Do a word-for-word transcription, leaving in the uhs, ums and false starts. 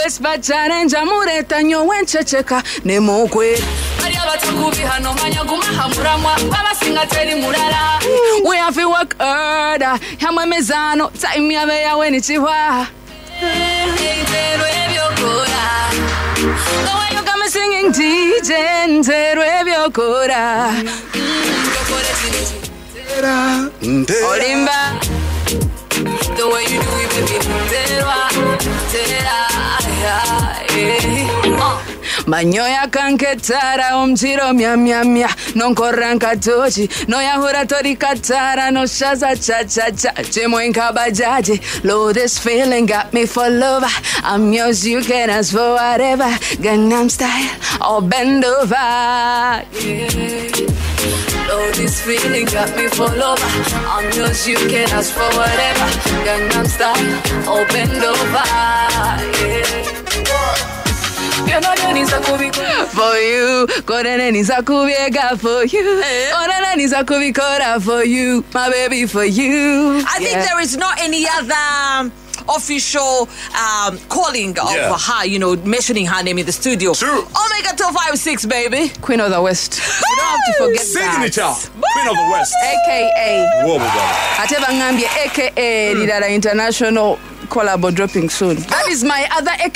Desperate challenge amureta nyo wenchecheka nemokwe we have to work harder hamwe mezano time yabe yawe ni chiwa the way you got me singing D J Ntero ebyokora Olimba the way you do it baby Ntero Manyoya kanketara omjiro mia mia mia nonkoranka tochi no yahura tori katara no shaza cha cha cha chemo inkabajaji Lord, this feeling got me for love. I'm yours, you can ask for whatever. Gangnam Style or bend over, yeah. Lord, this feeling got me for love. I'm yours, you can ask for whatever. Gangnam Style or bend over, yeah. For you, Korene Nizakubiega for you, Korene Nizakubikora for you, my baby for you. I yeah. think there is not any other um, official um, calling of yeah. her, you know, mentioning her name in the studio. True. Omega two five six, baby. Queen of the West. You don't have to forget Signature. that. Queen of the West. A K A. Whoa, whoa. Ateba Ngambia, A K A. Lidara International collab dropping soon. That is my other A K A.